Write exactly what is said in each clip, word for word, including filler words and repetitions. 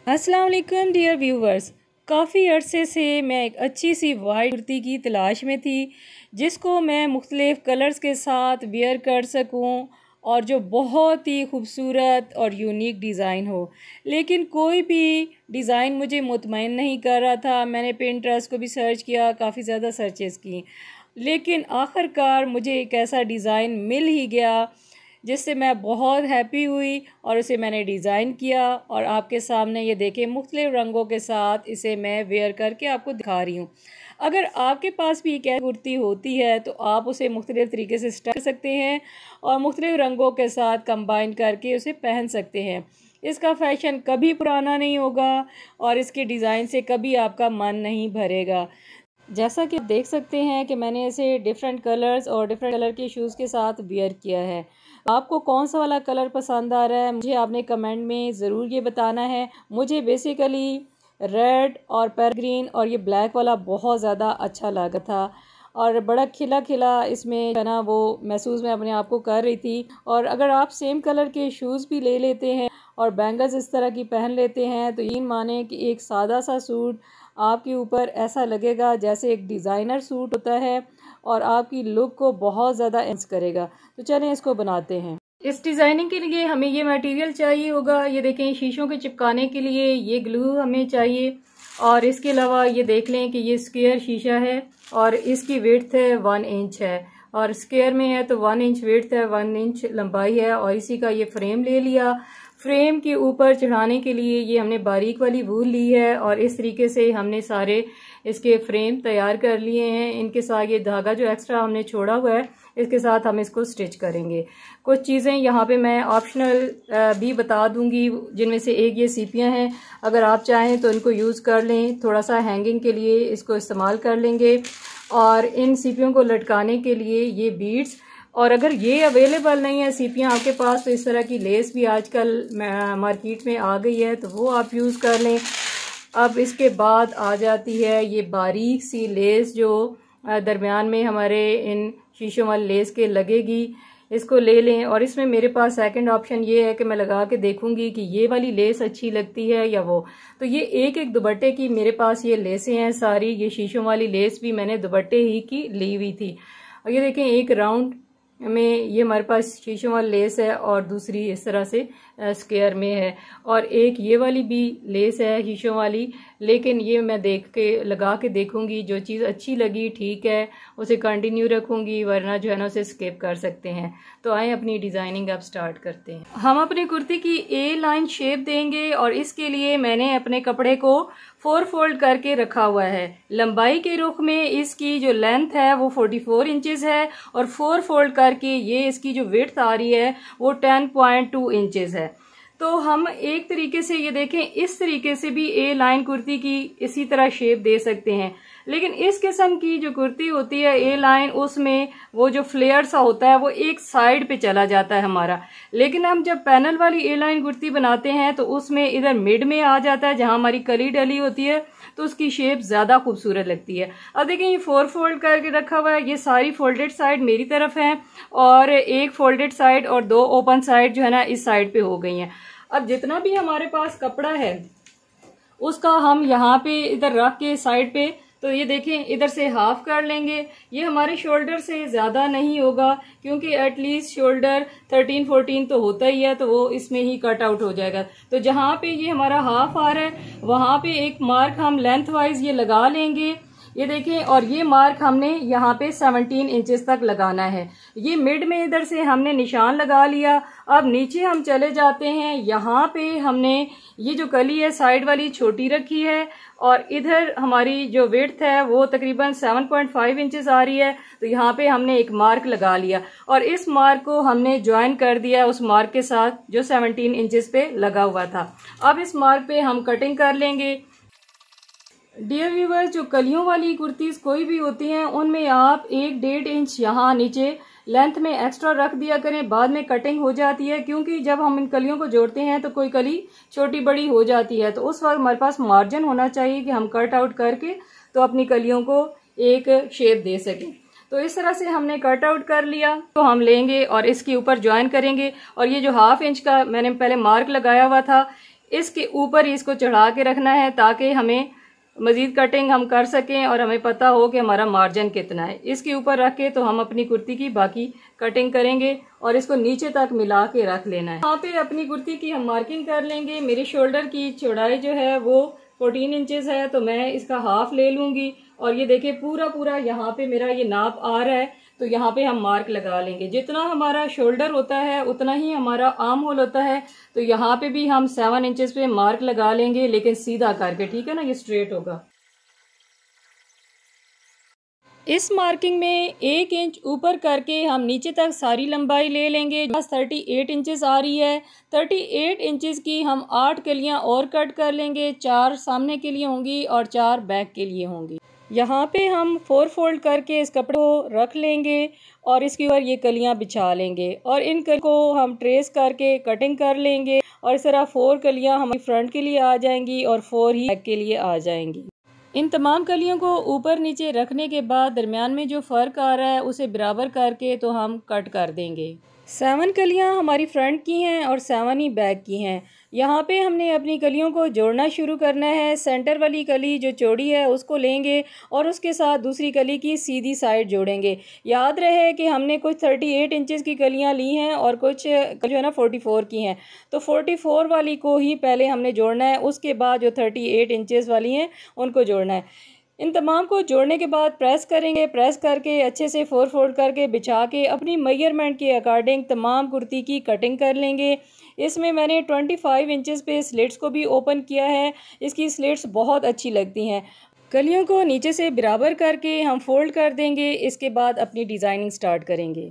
अस्सलाम वालेकुम dear viewers. काफ़ी अरसे से मैं एक अच्छी सी वाइट कुर्ती की तलाश में थी जिसको मैं मुख्तलिफ़ कलर्स के साथ वेयर कर सकूं और जो बहुत ही खूबसूरत और यूनिक डिज़ाइन हो, लेकिन कोई भी डिज़ाइन मुझे मुतमईन नहीं कर रहा था। मैंने पिंटरेस्ट को भी सर्च किया, काफ़ी ज़्यादा सर्चेस की, लेकिन आखिरकार मुझे एक ऐसा डिज़ाइन मिल ही गया जिससे मैं बहुत हैप्पी हुई और उसे मैंने डिज़ाइन किया और आपके सामने ये देखें मुख्तलिफ़ रंगों के साथ इसे मैं वेयर करके आपको दिखा रही हूँ। अगर आपके पास भी एक कुर्ती होती है तो आप उसे मुख्तलिफ़ तरीके से स्टाइल कर सकते हैं और मुख्तलिफ़ रंगों के साथ कंबाइन करके उसे पहन सकते हैं। इसका फ़ैशन कभी पुराना नहीं होगा और इसके डिज़ाइन से कभी आपका मन नहीं भरेगा। जैसा कि आप देख सकते हैं कि मैंने इसे डिफरेंट कलर्स और डिफरेंट कलर के शूज़ के साथ वेयर किया है। आपको कौन सा वाला कलर पसंद आ रहा है मुझे आपने कमेंट में ज़रूर ये बताना है। मुझे बेसिकली रेड और पैर ग्रीन और ये ब्लैक वाला बहुत ज़्यादा अच्छा लगा था और बड़ा खिला खिला इसमें है ना वो महसूस मैं अपने आप को कर रही थी। और अगर आप सेम कलर के शूज़ भी ले लेते हैं और बैंगल्स इस तरह की पहन लेते हैं तो यकीन माने कि एक सादा सा सूट आपके ऊपर ऐसा लगेगा जैसे एक डिज़ाइनर सूट होता है और आपकी लुक को बहुत ज़्यादा एनहांस करेगा। तो चलें इसको बनाते हैं। इस डिज़ाइनिंग के लिए हमें ये मटेरियल चाहिए होगा। ये देखें, शीशों के चिपकाने के लिए ये ग्लू हमें चाहिए और इसके अलावा ये देख लें कि ये स्क्वायर शीशा है और इसकी विड्थ है वन इंच है और स्क्वायर में है तो वन इंच विड्थ है, वन इंच लंबाई है। और इसी का ये फ्रेम ले लिया। फ्रेम के ऊपर चढ़ाने के लिए ये हमने बारीक वाली वूल ली है और इस तरीके से हमने सारे इसके फ्रेम तैयार कर लिए हैं। इनके साथ ये धागा जो एक्स्ट्रा हमने छोड़ा हुआ है इसके साथ हम इसको स्टिच करेंगे। कुछ चीज़ें यहाँ पे मैं ऑप्शनल भी बता दूंगी, जिनमें से एक ये सीपियाँ हैं। अगर आप चाहें तो इनको यूज़ कर लें, थोड़ा सा हैंगिंग के लिए इसको इस्तेमाल कर लेंगे। और इन सीपियों को लटकाने के लिए ये बीड्स, और अगर ये अवेलेबल नहीं है सीपियाँ आपके पास तो इस तरह की लेस भी आजकल मार्केट में आ गई है तो वो आप यूज़ कर लें। अब इसके बाद आ जाती है ये बारीक सी लेस जो दरमियान में हमारे इन शीशों वाली लेस के लगेगी। इसको ले लें और इसमें मेरे पास सेकंड ऑप्शन ये है कि मैं लगा के देखूंगी कि ये वाली लेस अच्छी लगती है या वो। तो ये एक एक दुपट्टे की मेरे पास ये लेसें हैं सारी। ये शीशों वाली लेस भी मैंने दुपट्टे ही की ली हुई थी। और ये देखें, एक राउंड में ये हमारे पास शीशों वाली लेस है और दूसरी इस तरह से स्क्वायर में है और एक ये वाली भी लेस है शीशों वाली। लेकिन ये मैं देख के लगा के देखूंगी, जो चीज़ अच्छी लगी ठीक है उसे कंटिन्यू रखूंगी, वरना जो है ना उसे स्किप कर सकते हैं। तो आए अपनी डिज़ाइनिंग अब स्टार्ट करते हैं। हम अपनी कुर्ती की ए लाइन शेप देंगे और इसके लिए मैंने अपने कपड़े को फोर फोल्ड करके रखा हुआ है। लंबाई के रुख में इसकी जो लेंथ है वो फोर्टी फोर इंचेस है और फोर फोल्ड करके ये इसकी जो विड्थ आ रही है वो टेन पॉइंट टू इंचेस है। तो हम एक तरीके से ये देखें, इस तरीके से भी ए लाइन कुर्ती की इसी तरह शेप दे सकते हैं। लेकिन इस किस्म की जो कुर्ती होती है ए लाइन, उसमें वो जो फ्लेयर सा होता है वो एक साइड पे चला जाता है हमारा। लेकिन हम जब पैनल वाली ए लाइन कुर्ती बनाते हैं तो उसमें इधर मिड में आ जाता है, जहां हमारी कली डली होती है तो उसकी शेप ज्यादा खूबसूरत लगती है। अब देखें, ये फोर फोल्ड करके रखा हुआ है। ये सारी फोल्डेड साइड मेरी तरफ है और एक फोल्डेड साइड और दो ओपन साइड जो है ना इस साइड पे हो गई हैं। अब जितना भी हमारे पास कपड़ा है उसका हम यहाँ पे इधर रख के साइड पे, तो ये देखें इधर से हाफ कर लेंगे। ये हमारे शोल्डर से ज्यादा नहीं होगा क्योंकि एटलीस्ट शोल्डर थर्टीन फोर्टीन तो होता ही है, तो वो इसमें ही कट आउट हो जाएगा। तो जहां पे ये हमारा हाफ आ रहा है वहां पे एक मार्क हम लेंथ वाइज ये लगा लेंगे। ये देखें, और ये मार्क हमने यहाँ पे सेवनटीन इंचेस तक लगाना है। ये मिड में इधर से हमने निशान लगा लिया। अब नीचे हम चले जाते हैं। यहाँ पे हमने ये जो कली है साइड वाली छोटी रखी है और इधर हमारी जो विड्थ है वो तकरीबन सेवन पॉइंट फाइव इंचेस आ रही है। तो यहाँ पे हमने एक मार्क लगा लिया और इस मार्क को हमने ज्वाइन कर दिया उस मार्क के साथ जो सेवनटीन इंचेस पे लगा हुआ था। अब इस मार्क पे हम कटिंग कर लेंगे। डियर व्यूवर्स, जो कलियों वाली कुर्तीज कोई भी होती हैं उनमें आप एक डेढ़ इंच यहाँ नीचे लेंथ में एक्स्ट्रा रख दिया करें, बाद में कटिंग हो जाती है। क्योंकि जब हम इन कलियों को जोड़ते हैं तो कोई कली छोटी बड़ी हो जाती है, तो उस वक्त हमारे पास मार्जिन होना चाहिए कि हम कट आउट करके तो अपनी कलियों को एक शेप दे सकें। तो इस तरह से हमने कट आउट कर लिया। तो हम लेंगे और इसके ऊपर ज्वाइन करेंगे और ये जो हाफ इंच का मैंने पहले मार्क लगाया हुआ था इसके ऊपर ही इसको चढ़ा के रखना है ताकि हमें मज़ीद कटिंग हम कर सकें और हमें पता हो कि हमारा मार्जिन कितना है। इसके ऊपर रख के तो हम अपनी कुर्ती की बाकी कटिंग करेंगे और इसको नीचे तक मिला के रख लेना है। यहाँ पे अपनी कुर्ती की हम मार्किंग कर लेंगे। मेरे शोल्डर की चौड़ाई जो है वो फोर्टीन इंचेस है, तो मैं इसका हाफ ले लूँगी और ये देखिए पूरा पूरा यहाँ पे मेरा ये नाप आ रहा है, तो यहाँ पे हम मार्क लगा लेंगे। जितना हमारा शोल्डर होता है उतना ही हमारा आर्म होल होता है, तो यहाँ पे भी हम सेवन इंचेस पे मार्क लगा लेंगे, लेकिन सीधा करके, ठीक है ना, ये स्ट्रेट होगा। इस मार्किंग में एक इंच ऊपर करके हम नीचे तक सारी लंबाई ले लेंगे। बस थर्टी एट इंचेस आ रही है। थर्टी एट इंचेस की हम आठ कलियां और कट कर लेंगे। चार सामने के लिए होंगी और चार बैक के लिए होंगी। यहाँ पे हम फोर फोल्ड करके इस कपड़े को रख लेंगे और इसके ऊपर ये कलियां बिछा लेंगे और इन कलियों को हम ट्रेस करके कटिंग कर लेंगे और इस तरह फोर कलियां हमारी फ्रंट के लिए आ जाएंगी और फोर ही बैक के लिए आ जाएंगी। इन तमाम कलियों को ऊपर नीचे रखने के बाद दरमियान में जो फ़र्क आ रहा है उसे बराबर करके तो हम कट कर देंगे। सेवन कलियां हमारी फ्रंट की हैं और सेवन ही बैक की हैं। यहाँ पे हमने अपनी कलियों को जोड़ना शुरू करना है। सेंटर वाली कली जो चौड़ी है उसको लेंगे और उसके साथ दूसरी कली की सीधी साइड जोड़ेंगे। याद रहे कि हमने कुछ थर्टी एट इंचेस की कलियाँ ली हैं और कुछ जो है ना फोर्टी फोर की हैं, तो फोर्टी फोर वाली को ही पहले हमने जोड़ना है, उसके बाद जो थर्टी एट इंचेस वाली हैं उनको जोड़ना है। इन तमाम को जोड़ने के बाद प्रेस करेंगे। प्रेस करके अच्छे से फोर फोल्ड करके बिछा के अपनी मेजरमेंट के अकॉर्डिंग तमाम कुर्ती की कटिंग कर लेंगे। इसमें मैंने पच्चीस इंचेस पे स्लिट्स को भी ओपन किया है। इसकी स्लिट्स बहुत अच्छी लगती हैं। कलियों को नीचे से बराबर करके हम फोल्ड कर देंगे। इसके बाद अपनी डिज़ाइनिंग स्टार्ट करेंगे।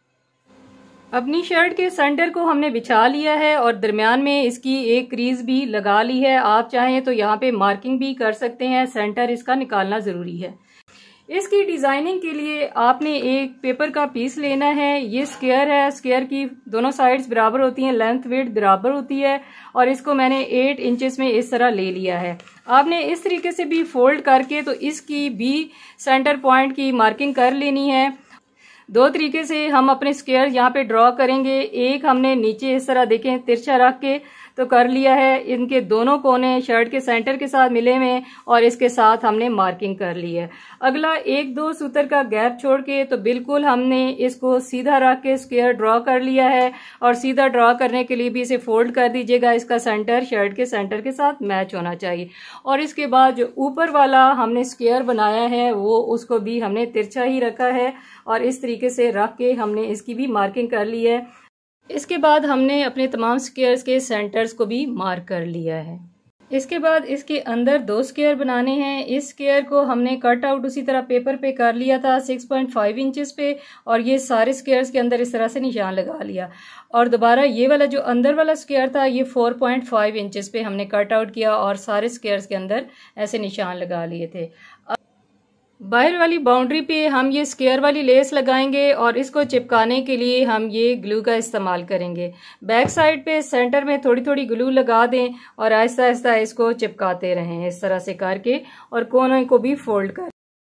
अपनी शर्ट के सेंटर को हमने बिछा लिया है और दरमियान में इसकी एक क्रीज भी लगा ली है। आप चाहें तो यहाँ पे मार्किंग भी कर सकते हैं। सेंटर इसका निकालना ज़रूरी है। इसकी डिज़ाइनिंग के लिए आपने एक पेपर का पीस लेना है। ये स्क्वायर है। स्क्वायर की दोनों साइड्स बराबर होती हैं, लेंथ विड्थ बराबर होती है और इसको मैंने एट इंचेस में इस तरह ले लिया है। आपने इस तरीके से भी फोल्ड करके तो इसकी भी सेंटर पॉइंट की मार्किंग कर लेनी है। दो तरीके से हम अपने स्क्वायर यहाँ पे ड्रॉ करेंगे। एक हमने नीचे इस तरह देखें तिरछा रख के तो कर लिया है। इनके दोनों कोने शर्ट के सेंटर के साथ मिले हुए और इसके साथ हमने मार्किंग कर ली है। अगला एक दो सूत्र का गैप छोड़ के तो बिल्कुल हमने इसको सीधा रख के स्क्वायर ड्रॉ कर लिया है और सीधा ड्रॉ करने के लिए भी इसे फोल्ड कर दीजिएगा। इसका सेंटर शर्ट के सेंटर के साथ मैच होना चाहिए और इसके बाद जो ऊपर वाला हमने स्क्वायर बनाया है वो उसको भी हमने तिरछा ही रखा है और इस तरीके से रख के हमने इसकी भी मार्किंग कर ली है। इसके बाद हमने अपने तमाम स्क्वायर्स के सेंटर्स को भी मार्क कर लिया है। इसके बाद इसके अंदर दो स्क्वायर बनाने हैं। इस स्क्वायर को हमने कट आउट उसी तरह पेपर पे कर लिया था सिक्स पॉइंट फाइव इंचेस पे और ये सारे स्क्वायर्स के अंदर इस तरह से निशान लगा लिया और दोबारा ये वाला जो अंदर वाला स्क्वायर था ये फोर पॉइंट फाइव इंचेस पे हमने कट आउट किया और सारे स्क्वायर्स के अंदर ऐसे निशान लगा लिए थे। बाहर वाली बाउंड्री पे हम ये स्क्वायर वाली लेस लगाएंगे और इसको चिपकाने के लिए हम ये ग्लू का इस्तेमाल करेंगे। बैक साइड पे सेंटर में थोड़ी थोड़ी ग्लू लगा दें और आहिस्ता आहिस्ता इसको चिपकाते रहें इस तरह से करके और कोनों को भी फोल्ड कर।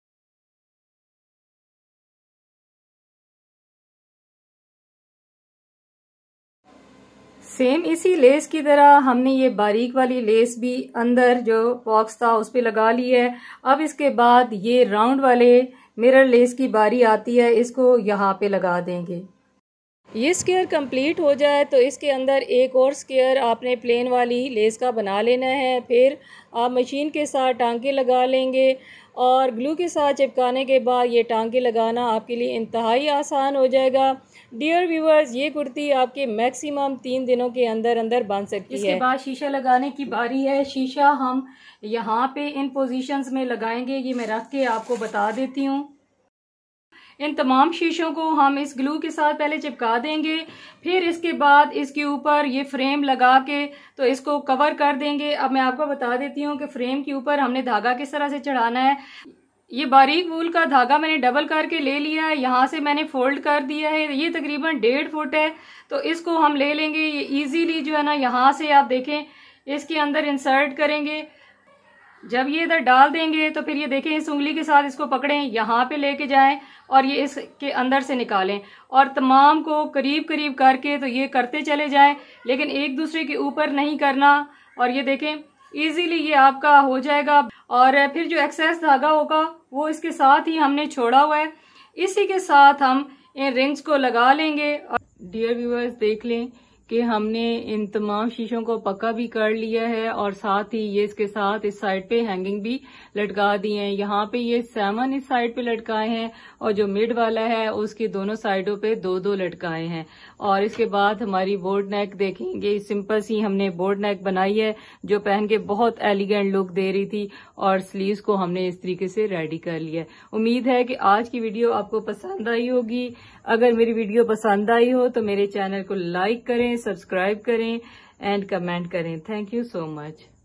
सेम इसी लेस की तरह हमने ये बारीक वाली लेस भी अंदर जो बॉक्स था उस पे लगा ली है। अब इसके बाद ये राउंड वाले मिरर लेस की बारी आती है, इसको यहाँ पे लगा देंगे। ये स्क्वायर कंप्लीट हो जाए तो इसके अंदर एक और स्क्वायर आपने प्लेन वाली लेस का बना लेना है। फिर आप मशीन के साथ टांके लगा लेंगे और ग्लू के साथ चिपकाने के बाद ये टांके लगाना आपके लिए इंतहाई आसान हो जाएगा। डियर व्यूअर्स, ये कुर्ती आपके मैक्सिमम तीन दिनों के अंदर अंदर बन सकती है। इसके बाद शीशा लगाने की बारी है। शीशा हम यहाँ पे इन पोजीशंस में लगाएंगे। ये मैं रख के आपको बता देती हूँ। इन तमाम शीशों को हम इस ग्लू के साथ पहले चिपका देंगे, फिर इसके बाद इसके ऊपर ये फ्रेम लगा के तो इसको कवर कर देंगे। अब मैं आपको बता देती हूँ कि फ्रेम के ऊपर हमने धागा किस तरह से चढ़ाना है। ये बारीक वूल का धागा मैंने डबल करके ले लिया है, यहाँ से मैंने फोल्ड कर दिया है। ये तकरीबन डेढ़ फुट है तो इसको हम ले लेंगे। ये इजीली जो है ना यहाँ से आप देखें इसके अंदर इंसर्ट करेंगे। जब ये इधर डाल देंगे तो फिर ये देखें इस उंगली के साथ इसको पकड़ें, यहाँ पे लेके जाएं और ये इसके अंदर से निकालें और तमाम को करीब करीब करके तो ये करते चले जाएं, लेकिन एक दूसरे के ऊपर नहीं करना। और ये देखें इजीली ये आपका हो जाएगा। और फिर जो एक्सेस धागा होगा वो इसके साथ ही हमने छोड़ा हुआ है, इसी के साथ हम इन रिंग्स को लगा लेंगे। डियर व्यूअर्स, देख लें कि हमने इन तमाम शीशों को पक्का भी कर लिया है और साथ ही ये इसके साथ इस साइड पे हैंगिंग भी लटका दी है। यहाँ पे ये सेवन इस साइड पे लटकाए हैं और जो मिड वाला है उसकी दोनों साइडों पे दो दो लटकाए हैं। और इसके बाद हमारी बोर्ड नेक देखेंगे, सिंपल सी हमने बोर्ड नेक बनाई है जो पहन के बहुत एलिगेंट लुक दे रही थी और स्लीव्स को हमने इस तरीके से रेडी कर लिया है। उम्मीद है कि आज की वीडियो आपको पसंद आई होगी। अगर मेरी वीडियो पसंद आई हो तो मेरे चैनल को लाइक करें, सब्सक्राइब करें एंड कमेंट करें। Thank you so much.